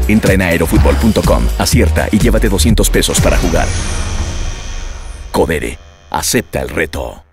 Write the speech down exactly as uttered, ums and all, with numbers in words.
Entra en aerofutbol punto com, acierta y llévate doscientos pesos para jugar. Codere, acepta el reto.